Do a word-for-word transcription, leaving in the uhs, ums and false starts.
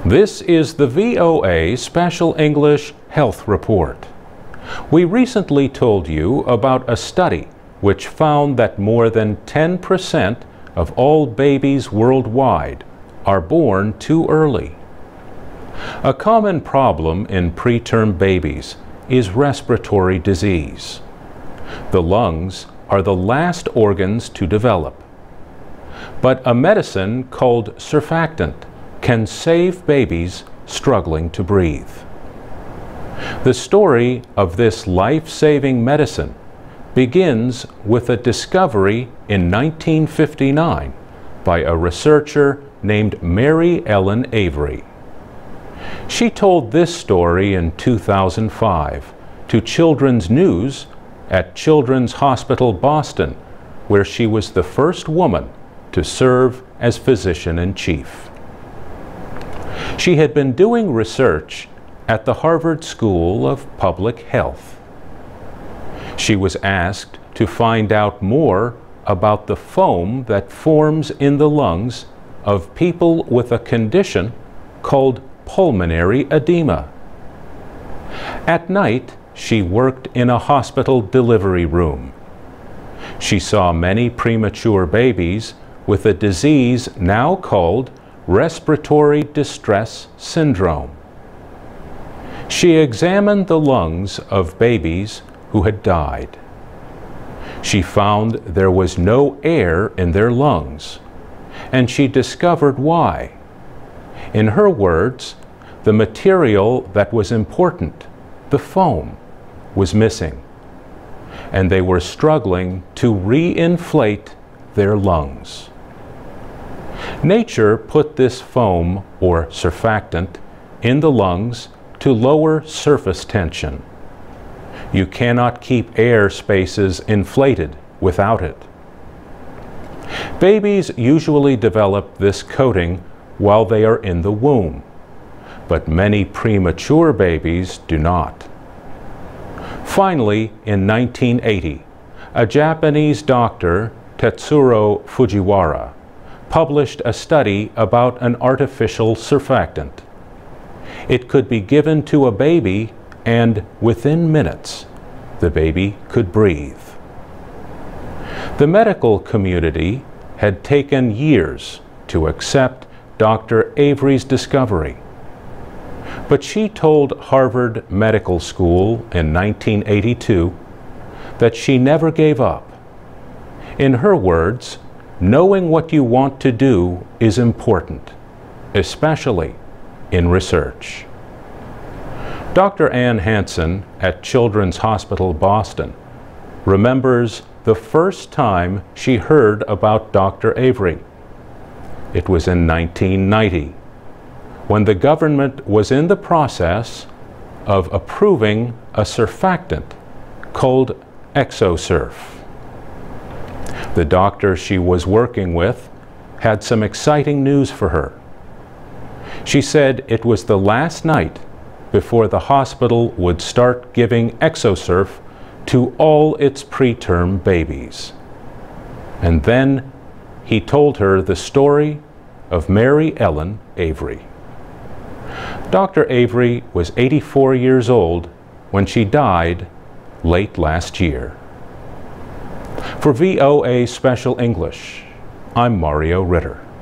This is the V O A Special English Health Report. We recently told you about a study which found that more than ten percent of all babies worldwide are born too early. A common problem in preterm babies is respiratory disease. The lungs are the last organs to develop. But a medicine called surfactant can save babies struggling to breathe. The story of this life-saving medicine begins with a discovery in nineteen fifty-nine by a researcher named Mary Ellen Avery. She told this story in two thousand five to Children's News at Children's Hospital Boston, where she was the first woman to serve as physician-in-chief. She had been doing research at the Harvard School of Public Health. She was asked to find out more about the foam that forms in the lungs of people with a condition called pulmonary edema. At night, she worked in a hospital delivery room. She saw many premature babies with a disease now called respiratory distress syndrome. She examined the lungs of babies who had died. She found there was no air in their lungs, and she discovered why. In her words, the material that was important, the foam, was missing, and they were struggling to re-inflate their lungs. Nature put this foam, or surfactant, in the lungs to lower surface tension. You cannot keep air spaces inflated without it. Babies usually develop this coating while they are in the womb, but many premature babies do not. Finally, in nineteen eighty, a Japanese doctor, Tetsuro Fujiwara, published a study about an artificial surfactant. It could be given to a baby, and within minutes, the baby could breathe. The medical community had taken years to accept Doctor Avery's discovery, but she told Harvard Medical School in nineteen eighty-two that she never gave up. In her words, knowing what you want to do is important, especially in research. Doctor Ann Hansen at Children's Hospital Boston remembers the first time she heard about Doctor Avery. It was in nineteen ninety, when the government was in the process of approving a surfactant called Exosurf. The doctor she was working with had some exciting news for her. She said it was the last night before the hospital would start giving Exosurf to all its preterm babies. And then he told her the story of Mary Ellen Avery. Doctor Avery was eighty-four years old when she died late last year. For V O A Special English, I'm Mario Ritter.